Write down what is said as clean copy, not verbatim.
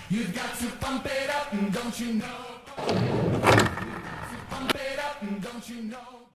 You've got to pump it up, don't you know? You've got to pump it up, don't you know?